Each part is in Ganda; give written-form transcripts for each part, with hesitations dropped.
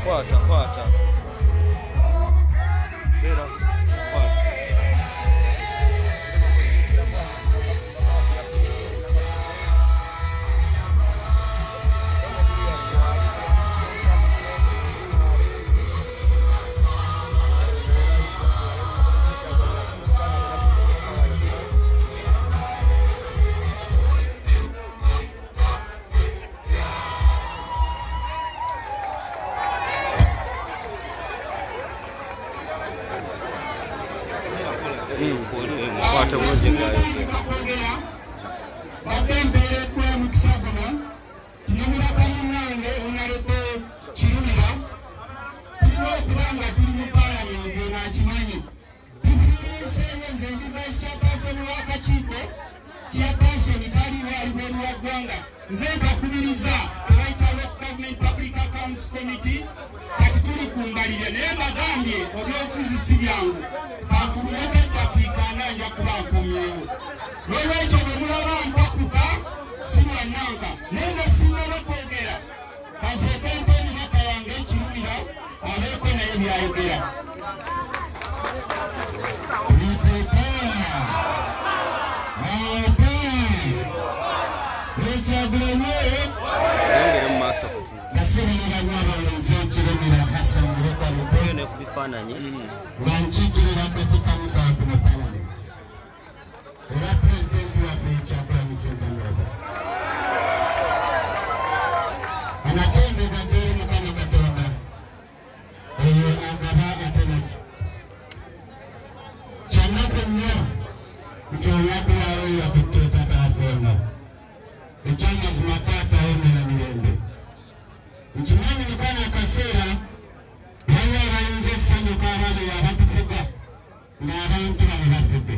Kwata. Bera. Kwata. Kwata mwenye Wapembere kwa mkisagama Tinamura kamunange unarete chirumira Tulimo kubanga tulimu parliament na chimanyi Tufurise yenze ndi vice chairperson wakachiko Chairperson kali wali mweru wa gwanga Nzeka kubiriza Right Local Government Public Accounts Committee Kati tuli kumbalile Nemba gambye Obi ofisi sibyangu Kafurumeke tapika nanja kubakumyewo Wewe chobe mulaba mpakuka Siwa nanga Nenda sima wakwogera Kasekempe mbaka yange chirumira Aleko na yebi ayogera Wanchikirira katika msafu na parliament. Ila president wa French Prime Center Nyoba. Anatende gadiri mkana katonda. Eyo agaba atenati. Chanako mnyo. Mchonyaku waro ya tuteta taafona. Mchanga zimatata eme na mirembe. Mchimani mkana kasera. Haya rainze sanyo karajo ya batufuka. Na abantu banafude.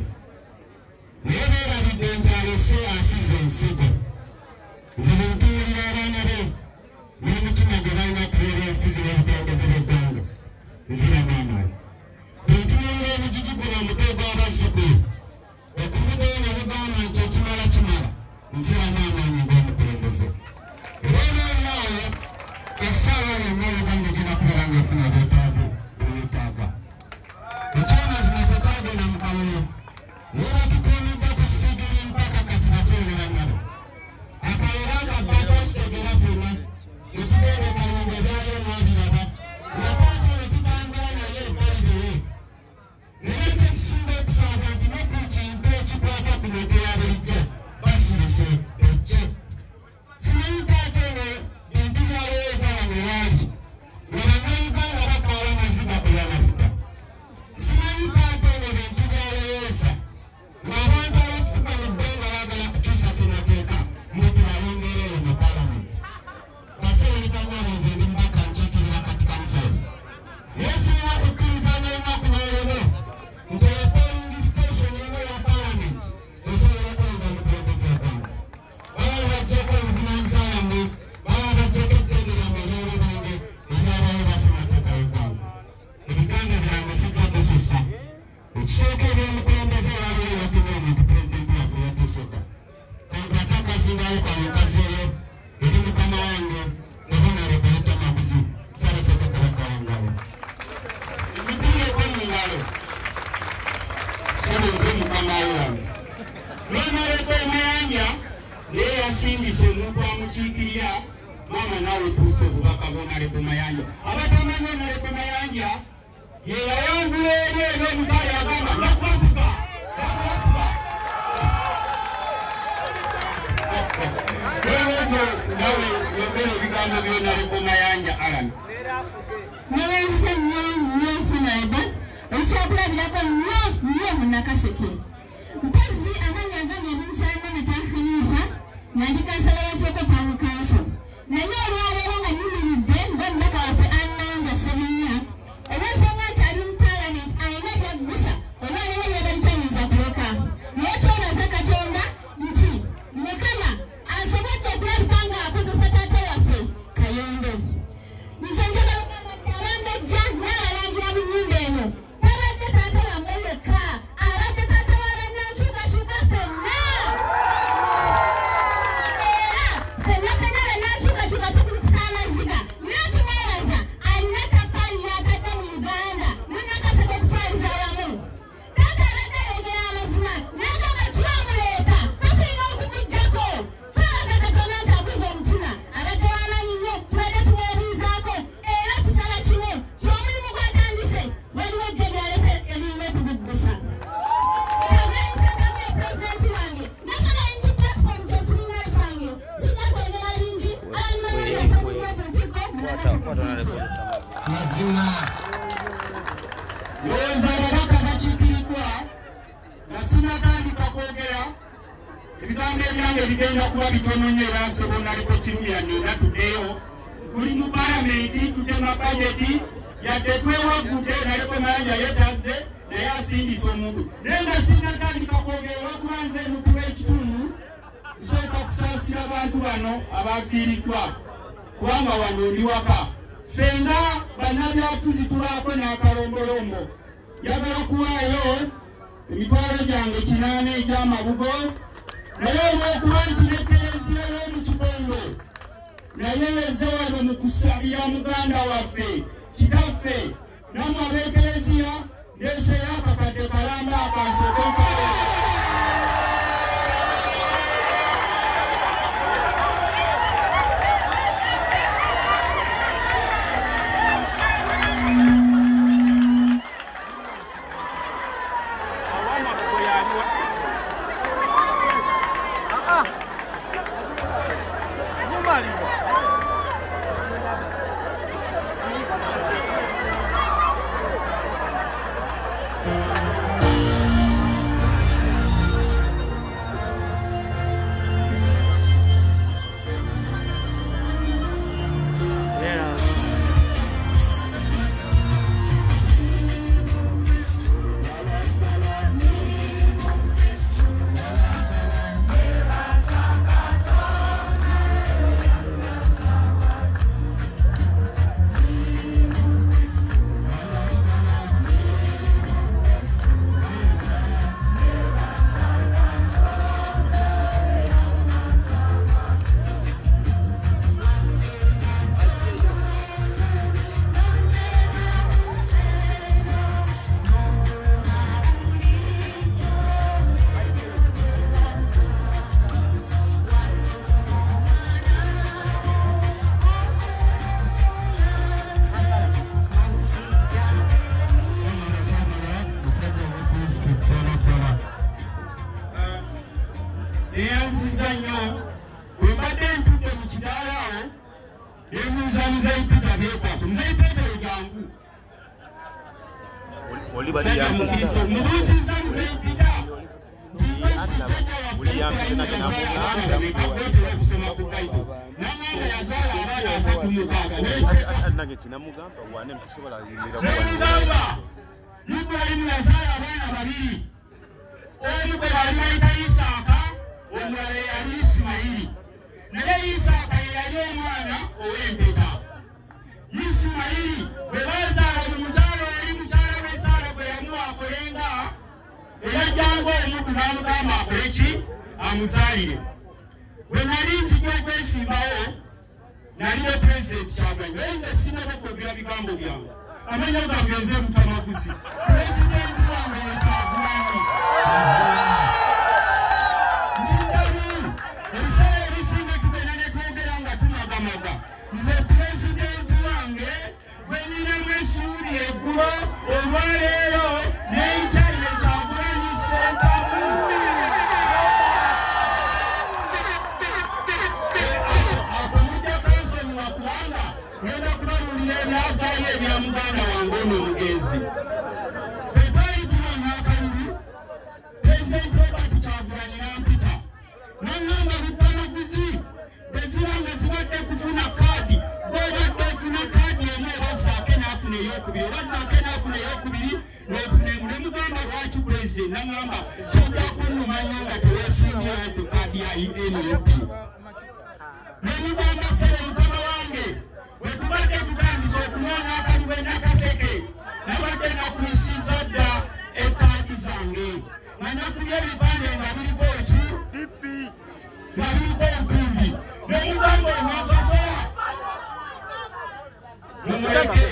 Nebera bidenjale se asize nsigo. Zilintulira abana be. N'omutima gwe balina kulera enfuzi n'ebitongeze by'eggwanga. Nzira maamayi. Bw'entunuulira omugigi guno omutego abazzukulu. Okuvuga eno bugamba nti ekimala kimala. Nzira maamaanyi ng'omukulembeze. Era n'olwawo essaawa yonna Uganda egenda kubeera ng'efuna byetaaze byetaaga. Ekyama zino ffe twagenda mu kalulu. Era tutuumiddwa ku sigiri mpaka kati baseerera nabo. Akalulu akabbaako kitegera ffenna. Ne tugenda kalungu ebyaliyo mwabiraba. Nataata ne tutambula naye ebbalirewe. Naye ekisinga okusaaza nti ne ku kintu ekikwata ku muntu ya bulijjo basirise ejje. Simanyi taata eno bintu byalowooza wano waali. Ne bannayuganda bakaala amaziga kulamafuta. Simanyi taata eno bintu byalowooza. N'abantu abakufuga mu bbanga baagala kukyusa ssenateeka muntu balongeereyo mu parliament. Baseeri banyaloze ndi mbaka nkiikirira katika musawo. Naye sirina kukkiriza n'ennaku n'olebo nti eyo polling station emu ya parliament esobola okwenda omukulembeze eggwanga. Baba baggyeko obuvunaanyizibwa yammwe, baba baggyeko eddembe lyammwe ery'olubange ery'abawo bassenateeka y'eggwanga. Ebiganda byange sijja bisusa. Ekisooka eby'omukulembeze waliwo yatumye omuntu pulezidenti waffe yatuusedda. Kangata akazingayo kamukazeeyo eri mukama wange Honorable Dr. Maguzi Ssaabasajja Kabaka w'Angalo. Emituuleko mu ngalo. Sabuze mukama wange. N'omaleko Mayanja naye yasindise omuntu amukiikirira maama naawe tuuse obubaka bw'Honorable Mayanja. Abatamanyi Honorable Mayanja ye yayangula eri omutale agamba nakubafuga. Lwekyo nawe yogera ebigambo by'Honorable Mayanja Alan. Newense nnyo Honorable ekyakulabirako nnyo Munnakaseke. Mpozzi amannya agambye omukyala Natahanifa nga ndi kansala wa Kibooko Town Council. Naye olwaleero nga nyimiridde ng'omubaka waffe Annanga Ssebunya olw'ensonga nti ali mu parliament alina byaggusa olwaleero byabali tayinza kuleka. Naye twebaza Katonda nti Mukama asobodde okulabika ng'akozesa taata waffe Kayondo. Nze njagala okugamba nti abambejja n'abalangira mu nnyumba eno tabadde taata wammwe yekka, abadde taata wa bannankyukakyuka ffenna. Era ffenna bannankyukakyuka tukulukusa amaziga n'atumwebaza alina mazima lowooza ababaka bakiikiridwa nga sinatandika kwogera ebigambo ebyange bigenda kuba bitono nnyo era nsebo naliko kirumira nina tuddeyo tuli mu palamenti tutema bajeti yadde twewagudde naliko mayanja yetaze naye asindisa omuntu naye nga sinatandika kwogera olwakuba nze muntu w'ekitundu nsooka kusaasira abantu bano abafiiriddwa kubanga wano ndi waka fenga bannabyafuzi tubaako n'akalombolombo njagala kuwaayo emitwalo gyange 8 egy'amabugo naye olw'okuba nti n'ekereziya y'omu kikongo naye yeze wano mu kusabira muganda waffe kitaffe nammwe ab'ekereziya ndeeseyo akakadde kalamba akansooke Ibrahimu yazaala abaana babiri omu gwe baali bayita Isaaka omulala yali Isimayiri naye Isaaka ye yali omwana ow'empeta Isimayiri bwe bazaala mu mukyalo oli mukyala we Saala gwe yamuwa akolenga eyajjanga omuddu n'amugamba akole ki amuzaalire bwe nali nzija okwesimbawo nali ne pulezidenti Kyagulanyi naye nga sinaba kwogera bigambo byange amanya gangenze butamaguzi pulezidenti wange ye Kyagulanyi nkiddemu ebiseera ebisinga tugenda ne twogera nga tumagamaga nze pulezidenti wange gwe nninamu essuubi eggulo olwaleero n'enkya ye Kyagulanyi Ssentamu akomujja kansoni wakubanga ngenda kubalulira ebyafaayo ebya muganda wange ono omugezi bwe twali tumanya akalulu pulezidenti Robert Kyagulanyi n'ampita n'aŋŋamba butamaguzi bwe ziba nga zibadde kufuna kaadi gw'obadde ofuna kaadi emu obazaako n'afuna ey'okubiri obazaako n'afuna ey'okubiri n'ofuna emu ne mugamba lwaki pulezidenti n'aŋŋamba kyojja kunnumanya nga teweesimbyewo ku kaadi ya NUP ne mugamba sebe mukama wange bwe tubadde tutandise okunoonya akalulu n'akaseke nabadde nakwisiza dda ekaadi zange nga nakubya ebipande nga biriko ki nga biriko nkumbi ne mugamba omwasosola mumuleke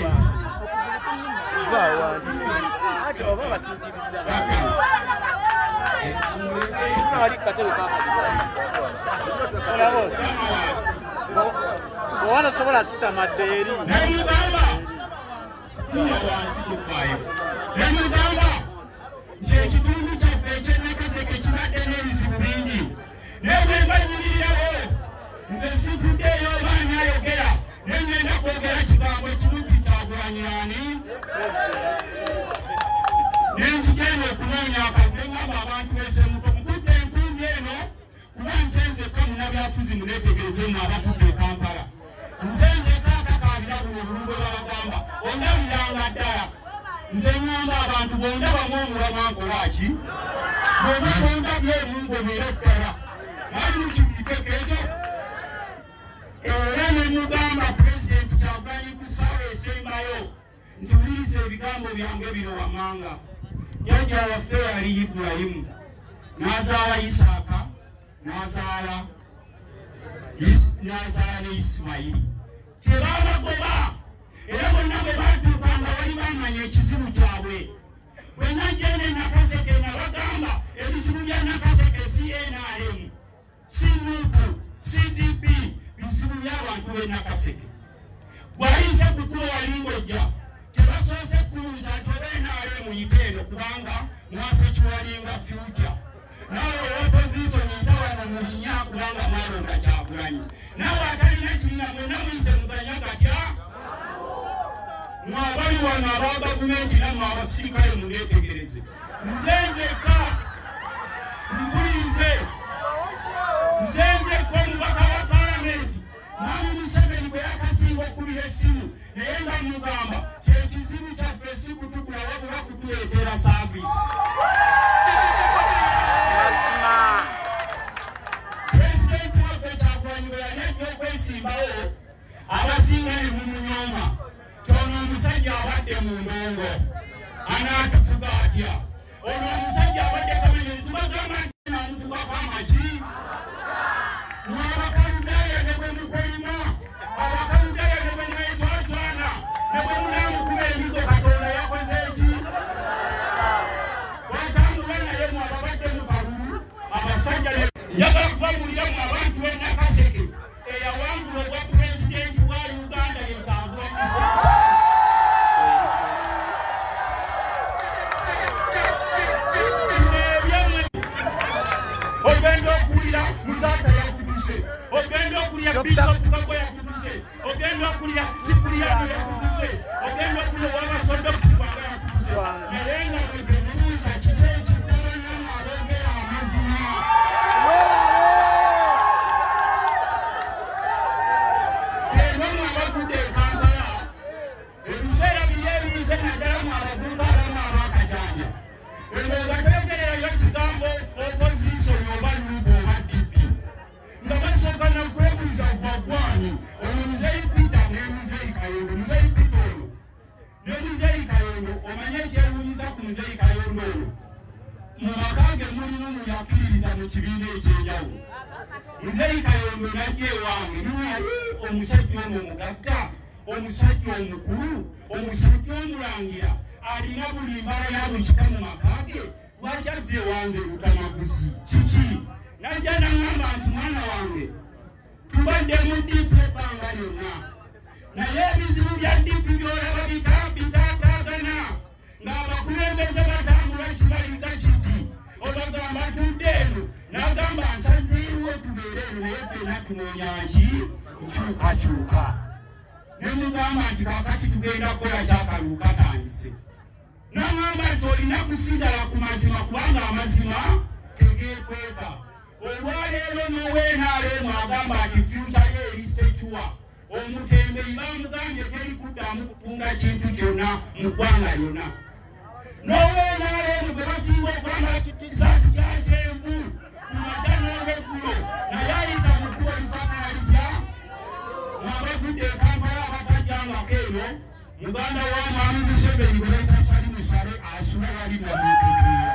Wana sobola sita maderi. Nemugamba wansi kufaayo. Nemugamba ekitundu kyaffe eky'Ennakaseke kibadde n'ebizibu bingi. Naye bwe mbalulirirawo nze sifuddeeyo oba anyayogera nengenda kwogera kigambo ekimu Kyagulanyi ani nenzigenda okunoonya akavuyo ngamba abantu bese mukutte enkumbi eno kuba nze nzekka munnabyafuzi muneetegerezemu abafudde e Kampala nze nzekka akakaabira buno bulumbe babagamba ondabiranga ddala nze ngamba abantu bondabamu omulamwa nkolaki bwebatondabye emungobeera ddala ali mukibiikeko ekyo era ne mugamba Pulezidenti Kyagulanyi ku ssaawa esembayo nti wuliriza ebigambo byange bino wammanga jjajja waffe yali Ibulayimu n'azaala Isaaka n'azaala ne Isimayiri tebabagoba era bonna bwe baatuukanga wali bamanya ekizibu kyabwe bwe najjende Nakaseke nabagamba ebizibu bya Nakaseke si NRM si NUP CDP bizibu by'abantu b'e Nakaseke bw'ayinza kukuba wali ng'ojja tebasoose kuluuza nti oba NRM yiteeno kubanga mwasa kiwalinga future naawe opozisoni ntawano mu linnya kubanga mwalonda Kyagulanyi naawe atalina kibiina mwena muyise muganya gatya mwabali wano aba gavumenti nammwe abasirikale muneetegereze nze nzekka mpulirize nze nzekka omubaka wa palamenti Mwami Museveni bwe yakasinga okubira essimu naye nga mugamba kyekizibu kyaffe si kutugula wabula kutuleetera saavisi Pulezidenti waffe Kyagulanyi bwe yali ajja okwesimbawo abasinga ne mumunyooma ono omusajja abadde mu ndongo anaatufuga atya ono omusajja abadde kamene tubagamba nti naamufugako amaki mwabakaludaaya ne bwe mukolima abakaludaaya ne bwe mwetwatwana ne bwe munaamukuba emigo Katonda yakoze eki watambula naye mwababadde mu kalulu abasajja njagala kubabuliramu abantu b'e Nakaseke eyawangula obwa Pulezidenti wa Uganda ye Kyagulanyi ogenda okulira Muzaata yakutuse ogenda okulira Bishop Kaggwa yakutuse ogenda okulira Sipuliyano yakutuse ogenda okulira Owabasodokisi Bwanga yakutuse naye nga bwe mubuuza kiki ekitabanamu aboogera amazima fennamu abavudde e Kampala ebiseera biri ebiyize naddala mu abavumba abamu abaakajanja eno nga twegererayo ekigambo opozisoni oba nubo oba DP nga basooka nakwebuuza gwagwani ono Muzeeyi Peter ne Muzeeyi Kayondo Muzeeyi Peter ono ne Muzeeyi Kayondo omanye ekyewuunyisa ku Muzeeyi Kayondo ono mu maka ge mulimu muyakkiririza mu kibiina ekyenjawulo Muzeeyi Kayondo najja ewange niwali omusajja ono omugagga omusajja omukulu omusajja omulangira alina buli mbala ya buli kika mu maka ge lwaki azze ewanze Lutamaguzi kiki najja naŋŋamba nti mwana wange tubadde mu DP ebbanga lyonna naye ebizibu bya DP byolaba bitaataagana ng'abakulembeze batambula kibayiga kiti obagamba tudde eno n'agamba nsaziiwo tubeere eno naye ffenna tunoonya ki nkyukakyuka ne mugamba nti kaakati tugenda kukola kyakalubu katandise n'aŋŋamba nti olina kusigala ku mazima kubanga amazima tegeekweka olwaleero n'oweenaaleemu agamba nti fyuta ye eri sekiwa omutembeyi bamugambye teri kuddamu kutunga kintu kyonna mu ggwanga lyonna n'oweenaaleemu gwe basinga okwambala kitisaati kya kyenvu ku makya n'olweggulo naye ayita mu kkubo lifaanana litya mwabavudde e Kampala abatajjangako eno muganda wa Mwami Museveni gwe bayita Sali Musale asula wali namutegeera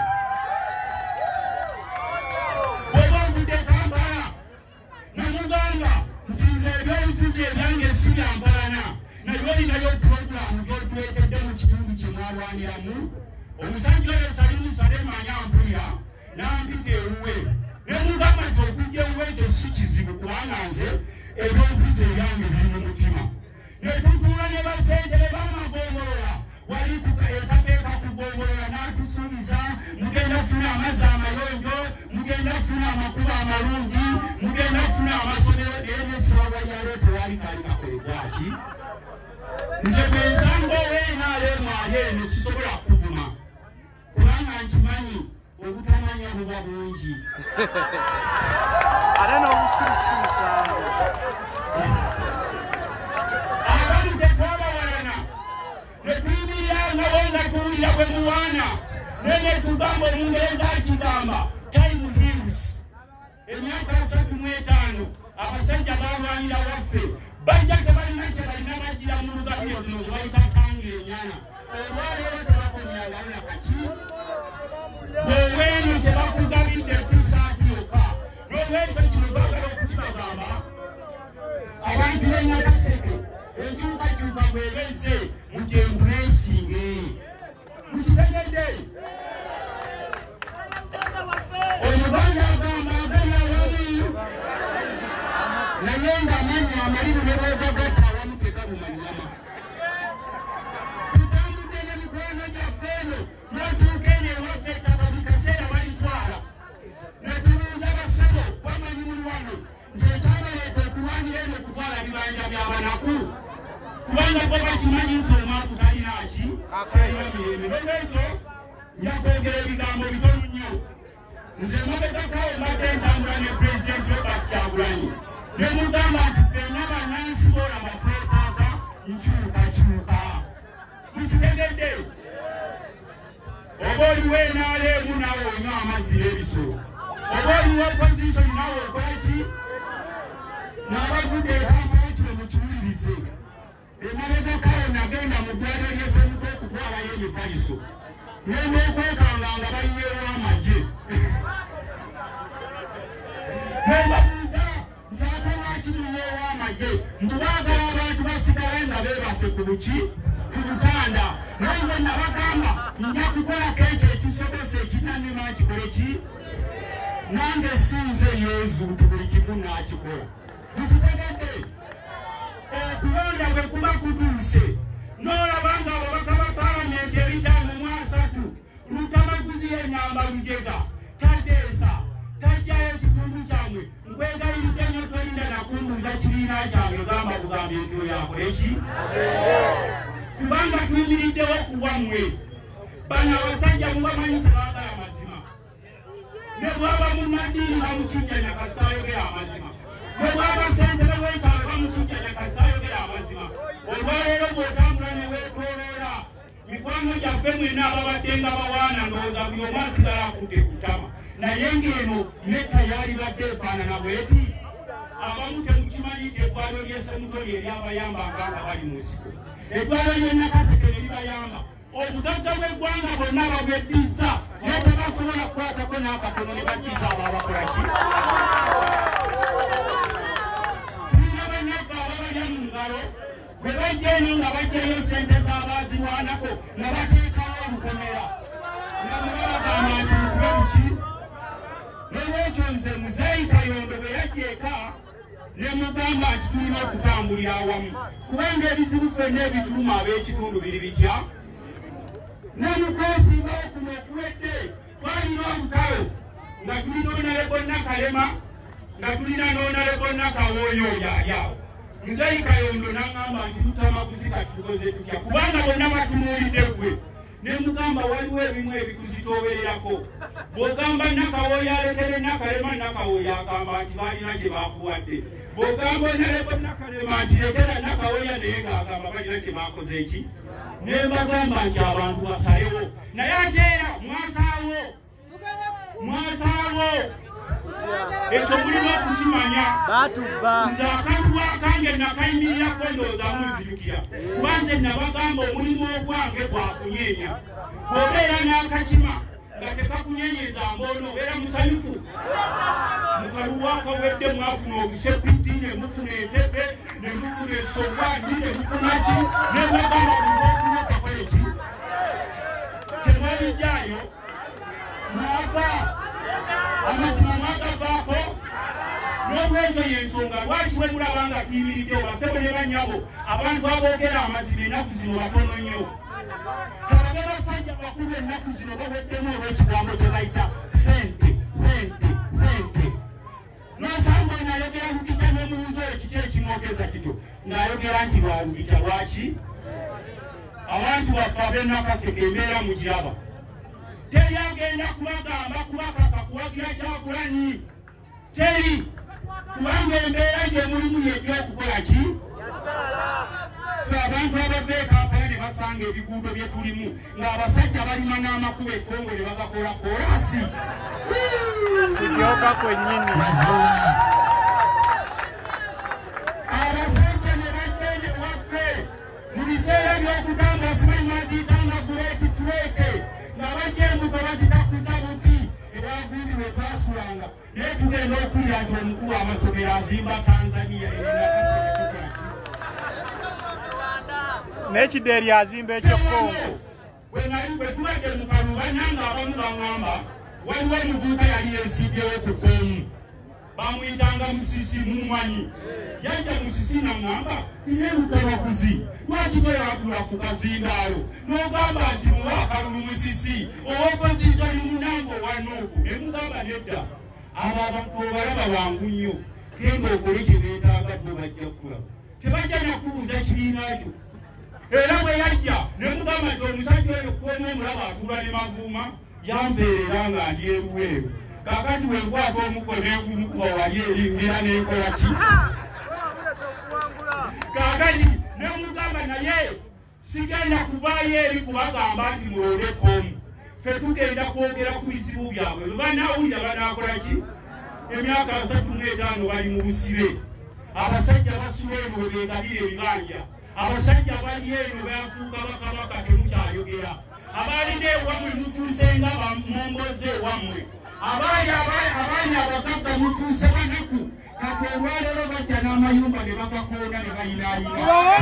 bw'oba ovudde Kampala namugamba nti nze ebyobufuzi ebyange si byampalana naye olinayo puroguramu gy'otuleetedde mu kitundu kye mwalwaniramu omusajja oyo Sali Musale manya mpulira n'ampita ewuwe ne mugamba nti okujja ewuwe ekyo si kizibu kubanga nze ebyobufuzi ebyange biri mu mutima ne tutuula ne basentebe b'amagongolola wali ekabeeka kugongolola n'atusuubiza mugenda funa amazzi amayonjo mugenda funa amakuba amalungi mugenda funa amasomero n'emisaba yalo tewali kali kakolebwaki nze bwensanga oweenaale mwali eno sisobola kuvuma kubanga nkimanyi obutamanya buba bungi ate n'obusirusirusa abantu tetwabawalana ne tuyimiryangawo nga tuwulira bwe muwaana nene tugamba omungereza akigamba time heals emyaka 35 abasajja balwanira waffe bajja tebalina kye balina bagira mu lugabiro zino zebayita tangira enyana olwaleero tebakomyagawo nakaki olweno kyebakugabidde tusaati yokka n'olwekyo kino baagala okukibagamba abantu b'enakaseke enkyukakyuka bwebezze mugyembulesinge mukitegedde omuganda agamba agala wabi naye ng'amanya amalibu ne bwegagatta awamu tegabumanyama tutambudde ne mikwano gyaffe eno n'otuuka eno ewaffe ettaka buli kaseera balitwala ne tubuuza basabo bamanyi muli wano nti ekyabaleeta okulwanira eno okutwala bibanja by'abanaku kubanga bo bakimanyi nti omwaku talinaki talina mirembe nolwekyo njakwogera ebigambo bitono nnyo nze mabegakawo mbadde ntambula ne pulezidenti Robert Kyagulanyi ne mugamba nti ffenna bannansi boolaba twetaaga nkyukakyuka mukitegedde oba oliwo enaaleemu naawe onywa amazzi n'ebisolo oba oliwo opozisoni naawe okolaki n'abavudde ekampala kino mukiwulirize emabegakawo nagenda mu ddwaliro ly'essemuko okutwalayo emifaliso ngenda okwekanga nga bayiyeewo amagye nembabuuza nti ate lwaki muyiyeewo amagye nti baagala abantu basigale nga beebase ku buki ku butanda naye nze nabagamba nja kukolako ekyo ekisobose ekinanema kikole ki nange sinze yeezu nti buli kimu naakikola mukitegedde okulonda bwe kuba kutuuse n'olaba nga ababaka ba palamenti ebitaano mu 3 lutamaguzi y'enyamba lujega tadeesa tajjayo ekitundu kyammwe nkwegayiridde nnyo tolinda nakumbuuza kibiina kyange gamba bugambi entyo yakola eki kubanga tuyimiriddewo ku bwammwe bano abasajja mubamanyi tebaagala mazima ne bwaba munnaddiini bamukijjanya kasita ayogera amazima ne bwaba ssentebe w'ekyalo bamukijjanya kasita ayogera amazima olwaleero bw'otambula ne weetooloola mikwano gyaffe mwenna ababadde nga bawaana ndowooza buli omu asigala akudde kutama naye ng'eno netta yalibadde efaanana bweti abamu temukimanyi nti eddwaliro ly'essemuto lye lyabayambanga nga bali mu nsiko eddwaliro ly'ennakaseke ne libayamba obugagga bw'eggwanga bonna babweddiza naye tebasobola kukwatako n'akatono ne baddiza abo abakolaki tulina bannaffe ababalya mu ngalo bwe bajja eno nga bajjayo ssente z'abaazirwanako nga bateekawo olukomera nga mwe babagamba nti mukube buki n'olwekyo nze Muzeeyi Kayondo bwe yajja eka ne mugamba nti tulina okutambulira awamu kubanga ebizibu ffenna ebituluma ab'ekitundu biri bitya ne mu kwesimbawo kuno okuwedde twalina olutalo nga tulina Honorable Nakalema nga tulina n'Honorable Nakawooyo oyo ali awo Muzeeyi Kayondo n'aŋŋamba nti lutamaguzi kati tukoze tutya kubanga bonna batunuulidde ggwe ne mugamba waliwo ebimu ebikuzitoobererako bw'ogamba Nakawooyo alekere Nakalema Nakawooyo agamba nti balina gye bakuwadde bw'ogamba Honorable Nakalema nti lekera Nakawooyo naye ng'agamba balina gye bakoze eki ne mbagamba nti abantu basalewo naye ate era mwasaawo ekyo mulina okukimanya nze akantu akange nakayimirirako ndowooza muzijukira kuba nze nabagamba omulimu ogwange gwakunyeenya bw'obeera n'akakima nga tekakunyenyeza mboono obeera musanyufu mukaluwa akawedde mwafuna obusepiti ne mufuna entepe ne mufuna esogwandi ne mufuna ki ne mbagamba bulibofuna okakola eki temwalijjaayo mwafa amazima mwagavaako n'olwekyo y'ensonga lwaki bwe mulaba nga tuyimiridde basebo ne bannyabo abantu aboogera amazima ennaku zino batono nnyo kalabe basajja bakulu ennaku zino baweddemu olw'ekigambo kye bayita sente ssente n'osanga n'ayogera Lugita n'omubuuza ekiki ekimwogeza kityo ng'ayogera nti lwa Lugita lwaki abantu baffe ab'e Nakaseke embeera mugiraba teri agenda kubagamba kubakaka kuwagira Kyagulanyi teri kubanga embeera gye mulimu yejja okukola ki abantu abava e Kampala ne basanga ebiguudo bye tulimu ng'abasajja balima n'amakubo e Kongo ne bagakola koolasi kulyoka kwennyini abasajja ne bajja waffe mu biseera by'okugamba osimaimaziyitanga guleeki tureke nga bajja embuga bazitakuza buti ebwagundi bwe twasulanga naye tugenda okulira nti omukulu w'amasomero azimba Tanzania enakaseke tukola ki n'ekideeri azimba ekyokongo bwe tubadde mu Kalubanya ng'abamu baŋŋamba waliwo omuvubuka yali yeesimbyewo ku Koomu bamuyitanga Musisi mumumanyi yajja Musisi n'aŋŋamba nina olutabaguzi lwaki toyatula ku kazindaalo n'ogamba nti muwa akalulu Musisi ow'opozisioni munange owanuuku ne mugamba nedda abo abantu obalaba bangu nnyo genda okole kye beetaaga bo bajja kulaba tebajja nakubuuza kibiina kyo era bwe yajja ne mugamba nti omusajja oyo Koomu omulaba atuula ne Mavuuma yampeerera nga ndi eruweeru kaakati wenkwata omukko n'egumukuba wali eringira n'enkola ki kaakati ne mugamba naye sigenda kuvaayo eri kubagamba nti mulonde Koomu ffe tugenda kwogera ku bizibu byabwe bwe banaawulira banaakola ki emyaka 35 bali mu busibe abasajja basula eno bwe beegabira ebibanja abasajja bali eno bafuuka bakabaka temukyayogera abalina ewammwe mufuuse nga bamomboze ewammwe abaana abagagga mufuuse banaku kati olwaleero bajja n'amayumba ne bagakoona ne bayinaayina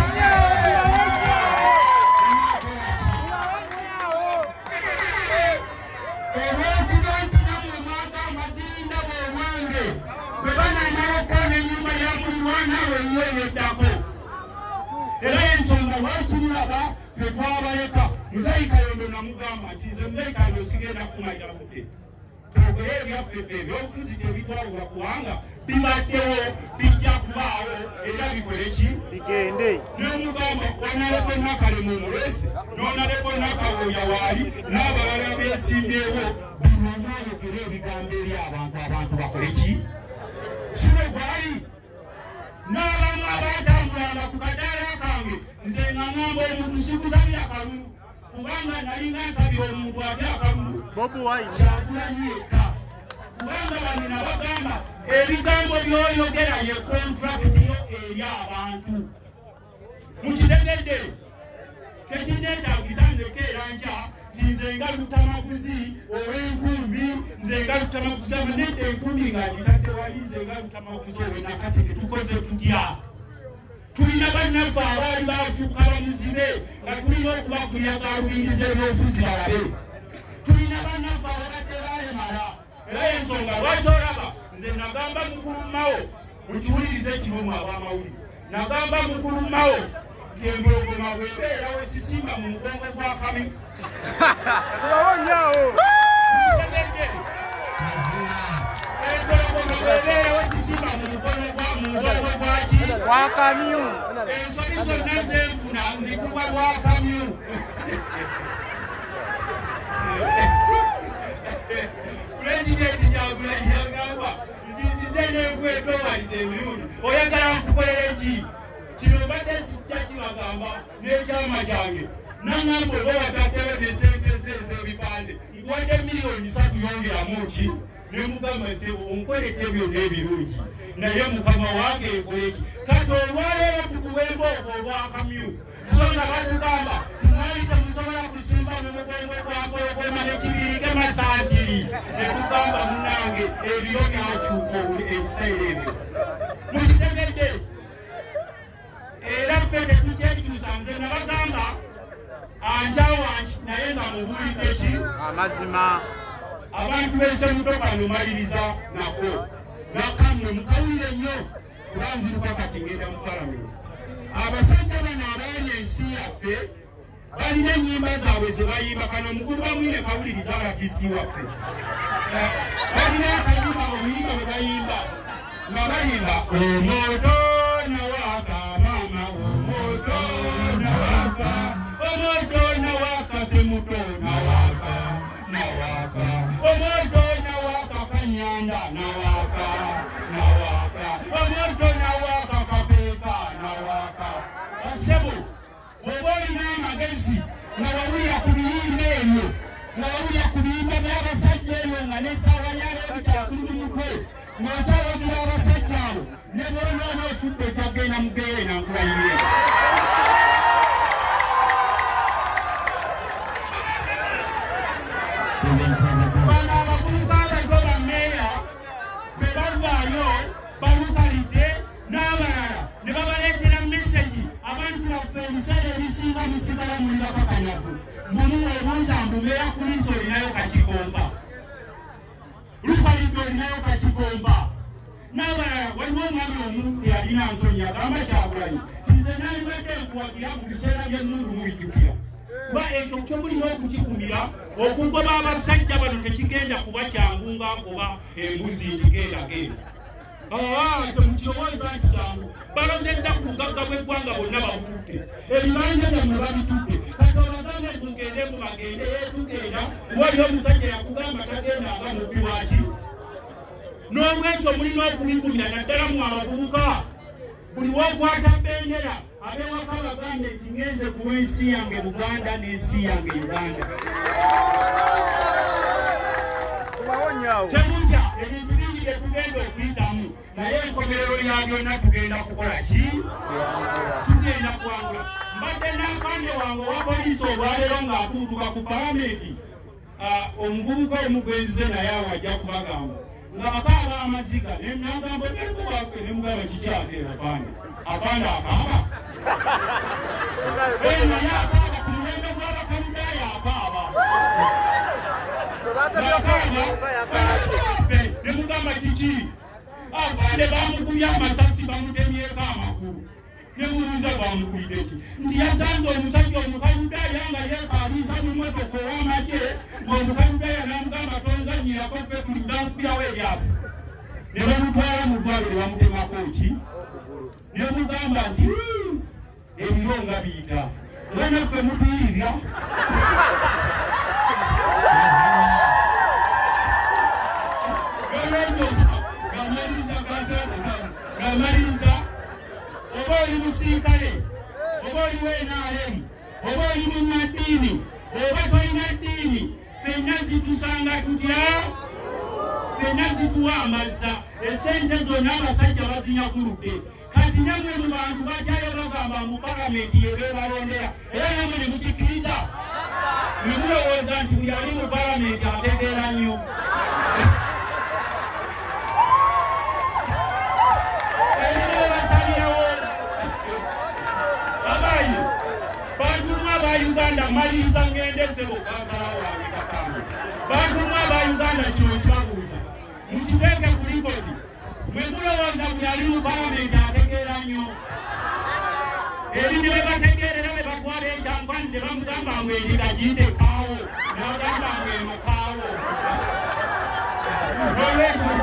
olw'okuba nti nammwe mwaka amazirinda bw'olwange bwe banaamala okukoona ennyumba ya mulirwana weyeyeddako era ensonga lwaki mulaba ffe twabaleka Muzeyi Kayondo namugamba nti nze Muzeyi Kayondo sigenda kumalira budde twogere ebyaffe ffe ebyobufuzi tebitwawula kubanga bibaddewo bijja kubaawo era bikole ki bigende n'omugamba wanaleko Nakalema omulesi n'onaleko Nakawoya waali n'abalala beesimbyewo buli omu ayogere ebigambo eri abantu bakole ki si bwe gwali n'abamu abatambulanga ku kadaala kange nze nga ngamba omuntu sikusabye akalulu kubanga nalinga nsabira omuntu ate akalulu Bobi Wine Kyagulanyi yekka kubanga bano nabagamba ebigambo by'oyogera ye kontrakiti yo eri abantu mukitegedde tekineetaagisa nzeko eranja nti nze nga lutamaguzi ow'enkumbi nze nga lutamaguzi gamba nedda enkumbi ng'agitadde wali nze nga lutamaguzi ow'e Nakaseke tukoze tutya tulina bannaffe abaali bafuuka bamuzibe nga tulina okubagulya galubingiza ebyobufuzi balabe tulina bannaffe ababadde balemala era ensonga lwaki olaba nze nagamba mukulumawo mukiwulirize kirumu ab'amawulire nagamba mukulumawo nti empologoma bw'ebeerawo esisimba mu mugongo gwa Kami tulawonyawo empologoma bw'ebeerawo esisimba mu mugongo gwaki kwa Kamyu ensoli zonna zenfuna nzikuba lwa Kamyu pulezidenti Kyagulanyi yagamba nzize n'ekwetowaliza emirundi oyagala nkukolere ki kino mbadde sijja kibagamba n'ekyama kyange nangamba oba wataddeyo ne sente ez'ebipande nkuwadde miliyoni 3 yongeramu ki ne mugamba sebo onkoledde byonna ebirungi naye mukama wange ekoleki kati olwaleero tukuwa embooko olwa Kamyu so nga batugamba tumwali temusobola kusimba mu mugongo gwa mpologoma n'ekibirige masantiri ne tugamba munange ebiro byakyuka ebiseera ebyo mukitegedde era ffe tetujjakyusa nze nabagamba anjawa naye nga mubuulidde ki amazima abantu b'essemutoka nomaliriza nako nakamwe mukawulire nnyo kubanziruka kati ngenda mu palamenti abasajja bano abaali ensi yaffe balina ennyimba zaabwe ze bayimba kano mukulu bamwine kawuliriza RBC waffe balina akayimba obuyimba bwe bayimba nga bayimba omoto nawaka mama omoto nawaka semuto nawaka omoto nawaka kanyanda nawaka omoto nawaka kapeka nawaka asebo oba olina amagezi nga wawulira ku biyimba ebyo nga wawulira ku biyimba by'abasajja ebyo nga n'essaawa yaleebitakuli mu mutwe ng'otawagira abasajja abo ne bwonoona ofudde ojjagenda mugeyo enankulayire bano abavubuka abato bammeeya be bavaayo balukalidde n'abalala ne babaleetera mesegi abantu baffe ebiseera ebisinga musigala muli bakakanyavu mumuwa obuuza mbumeera ku liiso olinayo kakikomba lukalidde olinayo kakikomba n'abalala waliwo omwami omuntu yalina nsonyi agamba Kyagulanyi nze nalibadde nkuwagira mu biseera by'emmundu mubijjukira kuba ekyo kyo mulina okukigumira okugoba abasajja bano tekigenda kuba kyangu ng'agoba embuzi ntigenda genda temukirowooza nti kyangu balozezza ku bugagga bw'eggwanga bonna babututte ebibanja byammwe babitutte kati obagambe tugende mu bagende tugenda wali omusajja yakugamba tagendanga mubbi waki n'olwekyo mulina okubigumira naddala mu abavubuka buli wokwata bendera abewaka bagambe nti ngenze kuwa ensi yange Buganda n'ensi yange Uganda temutya ebintu bingi bye tugenda okuyitamu naye enkomerero ya byonna tugenda kukola ki tugenda kuwangula mbadde n'akande wange owa poliisi olwaleero ng'afubutuka ku palamenti omuvubuka omugwenzize naye awajja kubagamba nga bakaaba amaziga nenagamba nekubaffe nemugamba kikyateera afande akaaba naye akaaba ku mulembe gw'abakaludaaya akaaba nemugamba kiki afande bamukubya amasasi bamutemyeko amakulu nemubuuza bamukubidde ki ndi yasanze omusajja omukaludaaya nga yeekaaliisa mu mmotoka ow'amagye ng'omukaludaaya namugamba tonzanyirako ffe tuli nakubirawo ebyasi ne bamutwala mu ddwaliro bamutemako ki nemugamba nti ebiro nga biyita nga naffe mutuyirira gamaliriza oba oli musiikale oba oliwo NRM oba oli mu maddiini oba tolina ddiini ffenna zitusanga tutya ffenna zituwa amazza esente zonna abasajja bazinyaguludde kati namwe mu bantu bakyayo bagamba mu palamenti yebebalondera era namwe ne mukikkiriza ne mulowooza nti buli ali mu palamenti ategeera nnyo Uganda maliriza ngendeze bokazala wange kakambe bantu mwaba Uganda kino kyabuuza mukiteeke ku likodi mwe mulowooza buli ali mu palamenti ategeera nnyo ebintu bye bategeerera be bakwala enkyankwanzi bamugamba ngu endiga giyite kaawo n'agamba ngu eno kaawo